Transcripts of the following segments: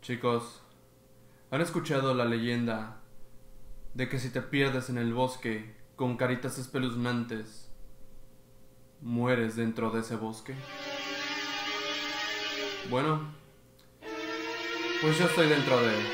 Chicos, ¿han escuchado la leyenda de que si te pierdes en el bosque con caritas espeluznantes, mueres dentro de ese bosque? Bueno, pues yo estoy dentro de él.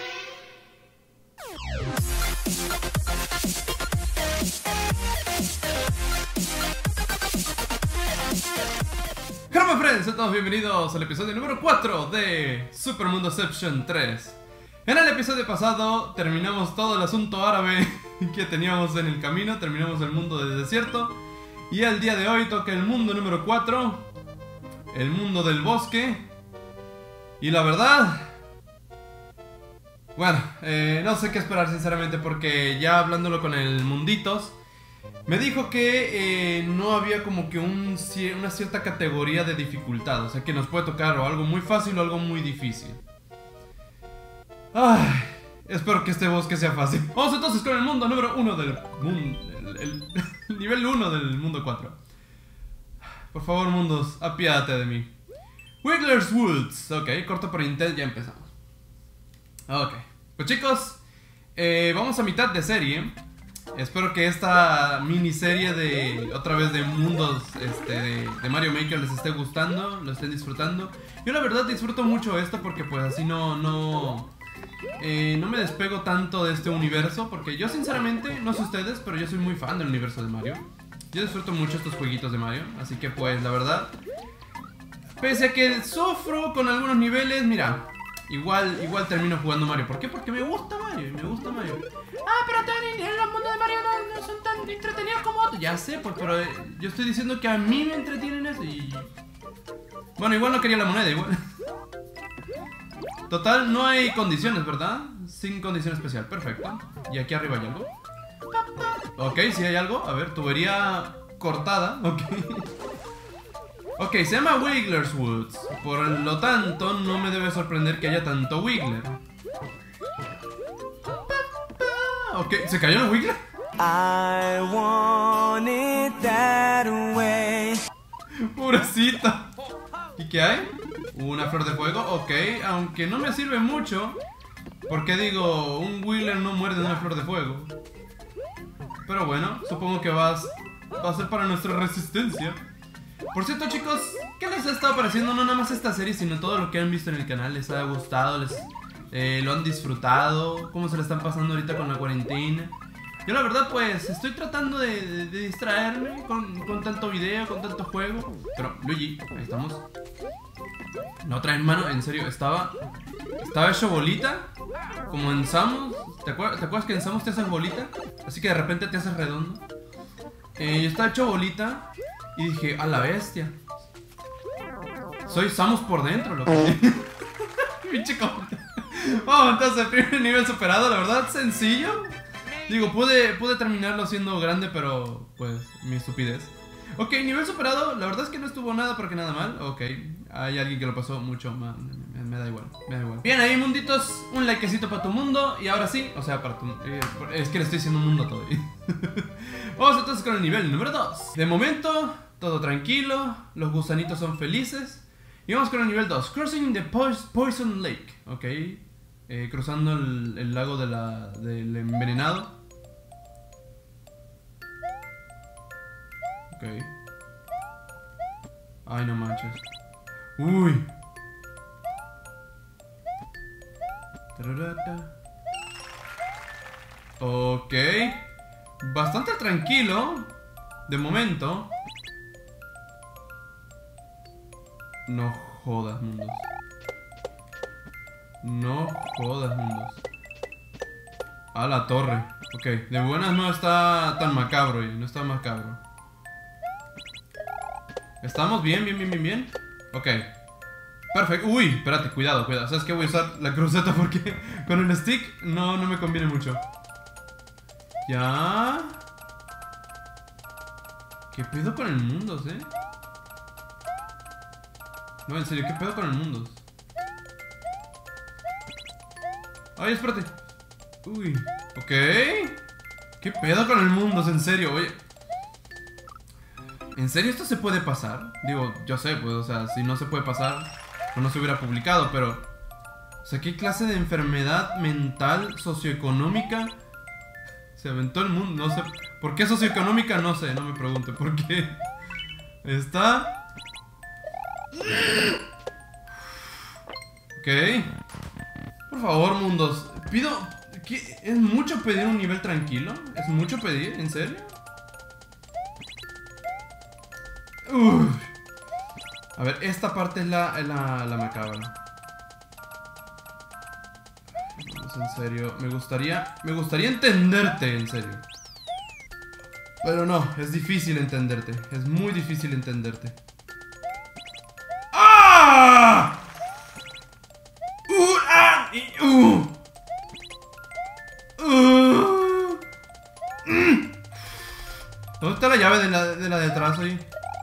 Hello my friends, sean todos bienvenidos al episodio número 4 de Super Mundoception 3. En el episodio pasado terminamos todo el asunto árabe que teníamos en el camino, terminamos el mundo del desierto. Y el día de hoy toca el mundo número 4, el mundo del bosque. Y la verdad, bueno, no sé qué esperar sinceramente, porque ya hablándolo con el Munditos, me dijo que no había como que una cierta categoría de dificultad. O sea, que nos puede tocar o algo muy fácil o algo muy difícil. Ay, espero que este bosque sea fácil. Vamos entonces con el mundo número 1 del mundo, el nivel 1 del mundo 4. Por favor, mundos, apiádate de mí. Wiggler's Woods. Ok, corto por Intel, ya empezamos. Ok, pues chicos, vamos a mitad de serie. Espero que esta miniserie de otra vez de mundos de Mario Maker les esté gustando, lo estén disfrutando. Yo la verdad disfruto mucho esto porque pues así no me despego tanto de este universo, porque yo sinceramente, no sé ustedes, pero yo soy muy fan del universo de Mario. Yo disfruto mucho estos jueguitos de Mario, así que pues la verdad, pese a que sufro con algunos niveles, mira, igual termino jugando Mario. ¿Por qué? Porque me gusta Mario, me gusta Mario. Ah, pero los mundos de Mario no son tan entretenidos como otros. Ya sé, pues, pero yo estoy diciendo que a mí me entretienen eso y... Bueno, igual no quería la moneda, igual. Total, no hay condiciones, ¿verdad? Sin condición especial, perfecto. ¿Y aquí arriba hay algo? Ok, sí hay algo. A ver, tubería cortada, ok. Ok, se llma Wiggler's Woods. Por lo tanto, no me debe sorprender que haya tanto Wiggler. Ok, ¿se cayó el Wiggler? I want it that way. Pobrecito. ¿Y qué hay? Una flor de fuego, ok. Aunque no me sirve mucho, porque digo, un Wiggler no muere de una flor de fuego. Pero bueno, supongo que va a ser para nuestra resistencia. Por cierto chicos, ¿qué les ha estado pareciendo? No nada más esta serie, sino todo lo que han visto en el canal. ¿Les ha gustado? ¿Lo han disfrutado? ¿Cómo se le están pasando ahorita con la cuarentena? Yo la verdad pues estoy tratando de distraerme con tanto video, con tanto juego. Pero Luigi, ahí estamos. La otra vez, mano, en serio, estaba hecho bolita, como en Samus. ¿Te acuerdas que en Samus te haces bolita? Así que de repente te haces redondo. Yo estaba hecho bolita y dije, a la bestia, soy Samus por dentro, loco. Pinche compa. Vamos, entonces, el primer nivel superado, la verdad, sencillo. Digo, pude terminarlo siendo grande, pero pues, mi estupidez. Ok, nivel superado, la verdad es que no estuvo nada porque nada mal. Ok, hay alguien que lo pasó mucho mal. Me da igual, me da igual. Bien, ahí munditos, un likecito para tu mundo. Y ahora sí, o sea, para tu... es que le estoy diciendo un mundo todavía. Vamos entonces con el nivel número 2. De momento, todo tranquilo, los gusanitos son felices. Y vamos con el nivel 2, Crossing the Poison Lake. Ok, cruzando el lago del envenenado. Ok. Ay, no manches. Uy. Ok. Bastante tranquilo. De momento. No jodas, mundos. No jodas, mundos. A la torre. Ok, de buenas no está tan macabro. No está macabro. Estamos bien. Ok. Perfecto. Uy, espérate, cuidado. ¿Sabes qué? Voy a usar la cruceta porque con el stick no me conviene mucho. Ya. ¿Qué pedo con el Mundos, No, en serio, ¿qué pedo con el Mundos? Ay, espérate. Uy, ok. ¿Qué pedo con el Mundos? En serio, oye. ¿En serio esto se puede pasar? Digo, yo sé, pues, o sea, si no se puede pasar, pues no se hubiera publicado, pero... sea, ¿qué clase de enfermedad mental socioeconómica se aventó el mundo? No sé. ¿Por qué socioeconómica? No sé, no me pregunte. ¿Por qué? Está... Ok. Por favor, mundos. Pido... ¿Qué? ¿Es mucho pedir un nivel tranquilo? ¿Es mucho pedir? ¿En serio? Uf. A ver, esta parte es la macabra. Vamos, en serio. Me gustaría entenderte, en serio. Pero no, es difícil entenderte. Es muy difícil entenderte. ¡Ah! ¡Ah! ¿Dónde está la llave de la de atrás ahí?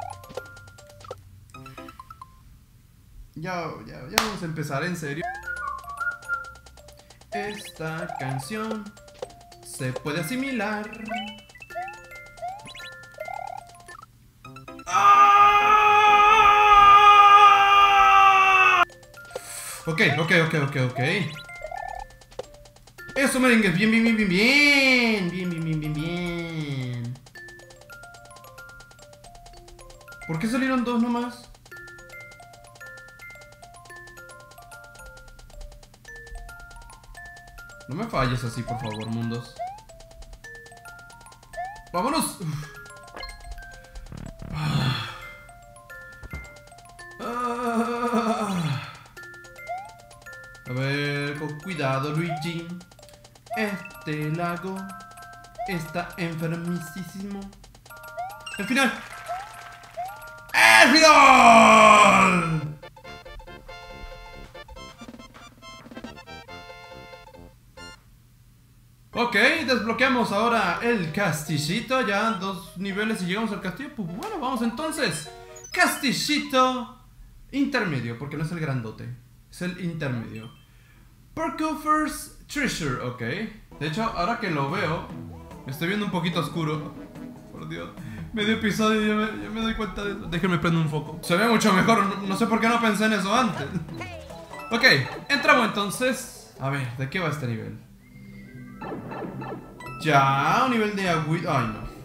Ya vamos a empezar, en serio. Esta canción se puede asimilar. Ok. Eso, merengues, bien. ¿Por qué salieron dos nomás? No me falles así, por favor, mundos. ¡Vámonos! A ver, con cuidado, Luigi. Este lago está enfermísimo. ¡El final! ¡El final! Ok, desbloqueamos ahora el castillito. Ya 2 niveles y llegamos al castillo. Pues bueno, vamos entonces. Castillito intermedio, porque no es el grandote, es el intermedio. Parkour's Treasure, ok. De hecho, ahora que lo veo, me estoy viendo un poquito oscuro. Por Dios, medio episodio, ya me doy cuenta de eso. Déjenme prender un foco. Se ve mucho mejor, no sé por qué no pensé en eso antes. Ok, entramos entonces. A ver, ¿de qué va este nivel? Ya, un nivel de agüita. Ay, no.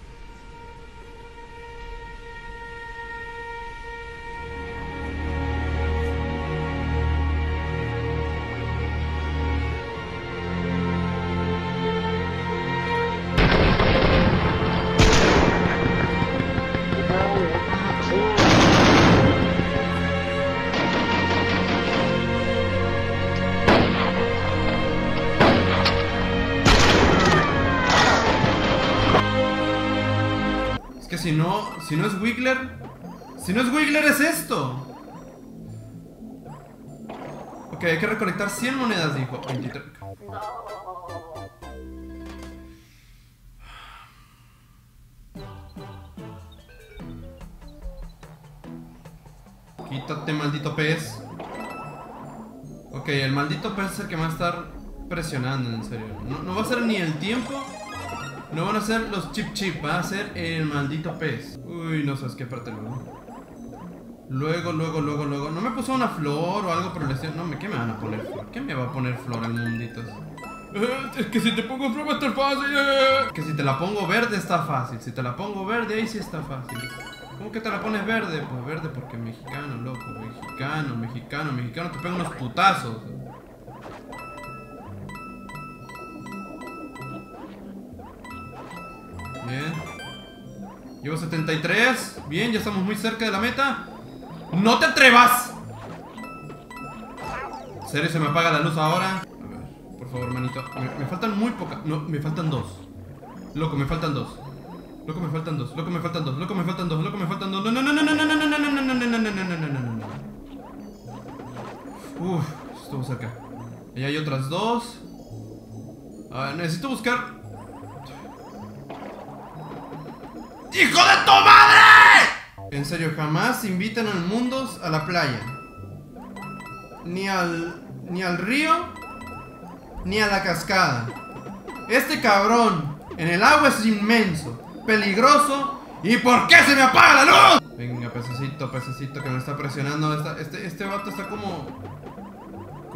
Es que si no es Wiggler. Si no es Wiggler, es esto. Ok, hay que recolectar 100 monedas, dijo. 23. Quítate, maldito pez. Ok, el maldito pez es el que me va a estar presionando, en serio. No va a ser ni el tiempo. No van a ser los chip, va a ser el maldito pez. Uy, no sabes qué parte luego. Luego. ¿No me puso una flor o algo por el estilo? No, ¿qué me van a poner flor? ¿Qué me va a poner flor al munditos? Es que si te pongo flor va a estar fácil. Que si te la pongo verde está fácil. Si te la pongo verde ahí sí está fácil. ¿Cómo que te la pones verde? Pues verde porque mexicano, loco. Mexicano. Te pega unos putazos. Bien. Llevo 73. Bien, ya estamos muy cerca de la meta. ¡No te atrevas! ¿En serio se me apaga la luz ahora? A ver, por favor, manito. Me faltan muy pocas. No, me faltan 2. Loco, me faltan 2. No. Uf, estuvo cerca. Ahí hay otras 2. A ver, necesito buscar. ¡Hijo de tu madre! En serio, jamás invitan al mundos a la playa. Ni al río, ni a la cascada. Este cabrón en el agua es inmenso, peligroso. ¿Y por qué se me apaga la luz? Venga, pececito que me está presionando. Este vato está como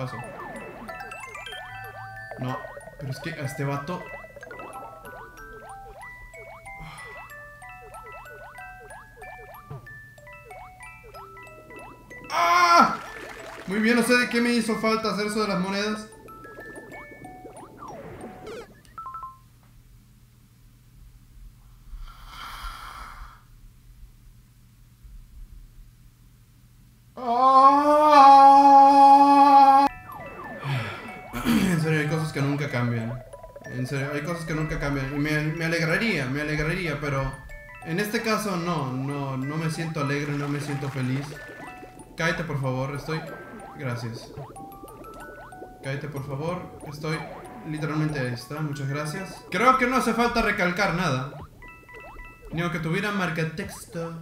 paso. No, pero es que a este vato... ¡Ah! Muy bien, no sé de qué me hizo falta hacer eso de las monedas. En serio, hay cosas que nunca cambian. En serio, hay cosas que nunca cambian. Y me alegraría, pero en este caso no me siento alegre, no me siento feliz. Cállate, por favor, Gracias. Cállate, por favor, estoy literalmente ahí está, muchas gracias. Creo que no hace falta recalcar nada. Ni aunque tuviera marcatexto.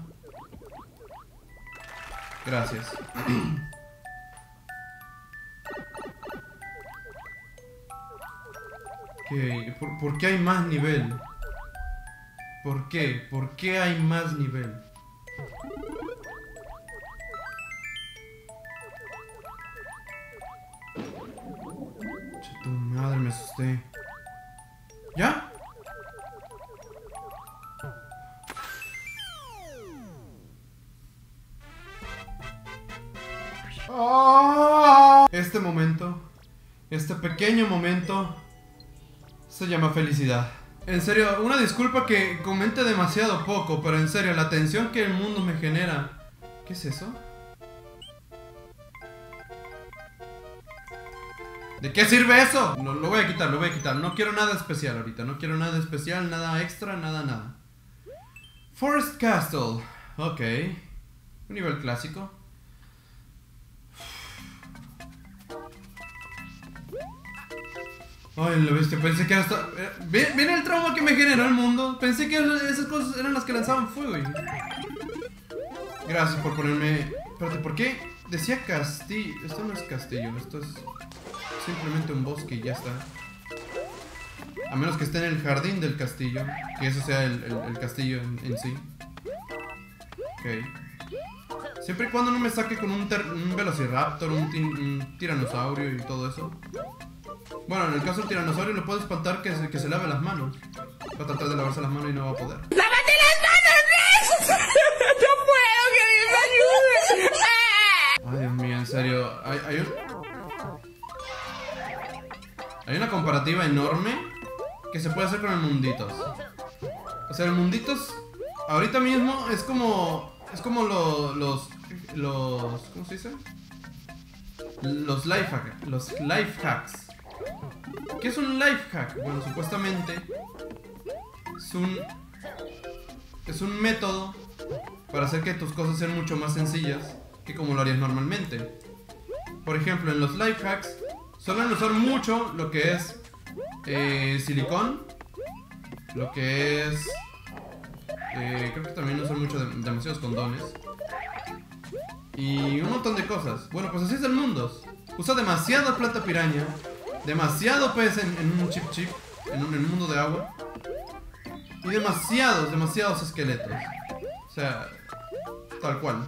Gracias. Okay. ¿Por qué hay más nivel? ¿Por qué? ¿Por qué hay más nivel? Che, tu madre, me asusté. ¿Ya? Este momento, este pequeño momento, se llama felicidad. En serio, una disculpa que comente demasiado poco, pero en serio, la tensión que el mundo me genera. ¿Qué es eso? ¿De qué sirve eso? No, lo voy a quitar, lo voy a quitar. No quiero nada especial ahorita. No quiero nada especial, nada extra, nada. Forest Castle. Ok. Un nivel clásico. Ay, lo viste, pensé que hasta... ¿Ven el trauma que me generó el mundo? Pensé que esas cosas eran las que lanzaban fuego. Gracias por ponerme... Espérate, ¿por qué? Decía castillo. Esto no es castillo, esto es simplemente un bosque y ya está. A menos que esté en el jardín del castillo. Que eso sea el castillo en sí. Ok. Siempre y cuando no me saque con un velociraptor, un tiranosaurio y todo eso. Bueno, en el caso del tiranosaurio le puedo espantar que se lave las manos. Va a tratar de lavarse las manos y no va a poder. ¡Lávate las manos! ¡No puedo, que me ayude! Ay, Dios mío, en serio. Hay una comparativa enorme que se puede hacer con el Munditos. O sea, el Munditos ahorita mismo es como los ¿cómo se dice? Los life hacks. ¿Qué es un life hack? Bueno, supuestamente es un método para hacer que tus cosas sean mucho más sencillas que como lo harías normalmente. Por ejemplo, en los life hacks suelen usar mucho lo que es silicón, lo que es creo que también usan mucho demasiados condones y un montón de cosas. Bueno, pues así es el mundo. Usa demasiada planta piraña, demasiado pez en un chip en un mundo de agua y demasiados esqueletos. O sea, tal cual.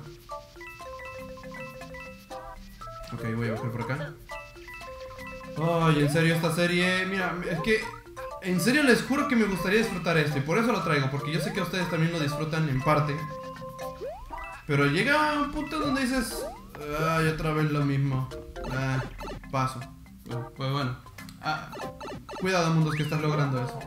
Ok, voy a bajar por acá. Ay, en serio, esta serie... Mira, es que... En serio les juro que me gustaría disfrutar esto. Y por eso lo traigo, porque yo sé que ustedes también lo disfrutan en parte. Pero llega un punto donde dices... Ay, otra vez lo mismo. Paso. Pues bueno. Cuidado, mundos, que estás logrando eso.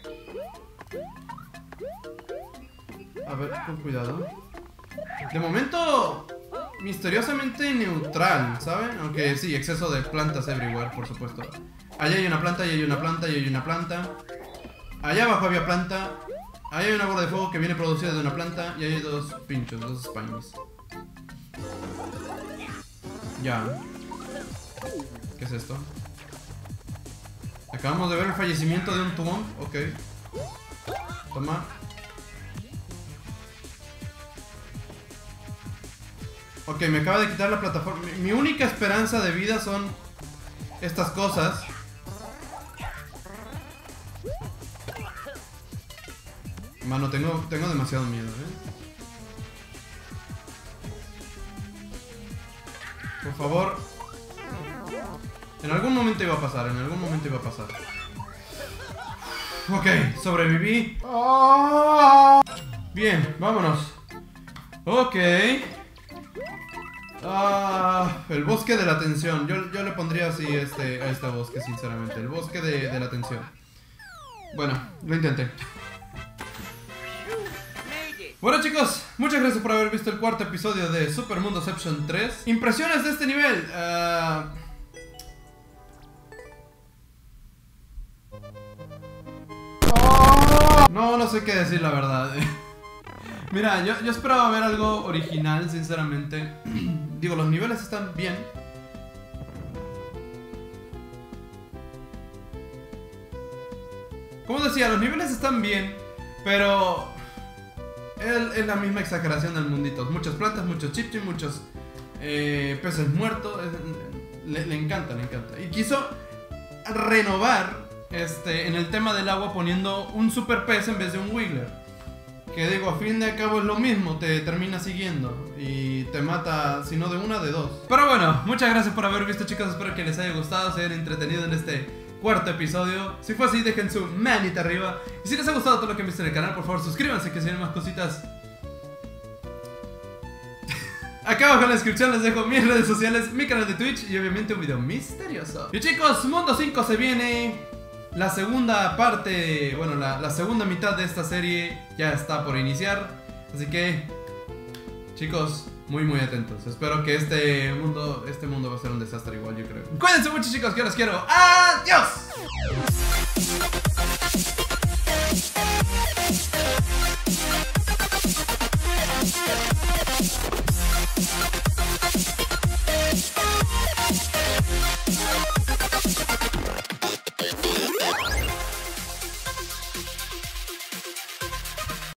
A ver, con cuidado. De momento... misteriosamente neutral, ¿saben? Aunque sí, exceso de plantas everywhere, por supuesto. Allá hay una planta, y hay una planta, y hay una planta. Allá abajo había planta. Allá hay una bola de fuego que viene producida de una planta. Y hay dos pinchos, dos spines. Ya. ¿Qué es esto? Acabamos de ver el fallecimiento de un tumón. Ok. Toma. Ok, me acaba de quitar la plataforma. Mi única esperanza de vida son estas cosas. Mano, tengo demasiado miedo, Por favor. En algún momento iba a pasar, en algún momento iba a pasar. Ok, sobreviví. Bien, vámonos. Ok. El bosque de la tensión. Yo le pondría así a este bosque, sinceramente. El bosque de la tensión. Bueno, lo intenté. Bueno chicos, muchas gracias por haber visto el cuarto episodio de Super Mundoception 3. Impresiones de este nivel. No sé qué decir, la verdad. Mira, yo esperaba ver algo original, sinceramente. Digo, los niveles están bien. Como decía, los niveles están bien, pero es la misma exageración del mundito. Muchas plantas, muchos chipchip, muchos peces muertos. Le encanta, le encanta. Y quiso renovar en el tema del agua poniendo un super pez en vez de un Wiggler. Que digo, a fin de cabo es lo mismo, te termina siguiendo y te mata, si no de una, de dos. Pero bueno, muchas gracias por haber visto, chicos. Espero que les haya gustado, se hayan entretenido en este cuarto episodio. Si fue así, dejen su manita arriba. Y si les ha gustado todo lo que han visto en el canal, por favor suscríbanse, que si hay más cositas. Acá abajo en la descripción les dejo mis redes sociales, mi canal de Twitch y obviamente un video misterioso. Y chicos, Mundo 5 se viene. La segunda parte, bueno, la segunda mitad de esta serie ya está por iniciar. Así que, chicos, muy atentos. Espero que este mundo va a ser un desastre igual, yo creo. Cuídense mucho, chicos, que los quiero. ¡Adiós!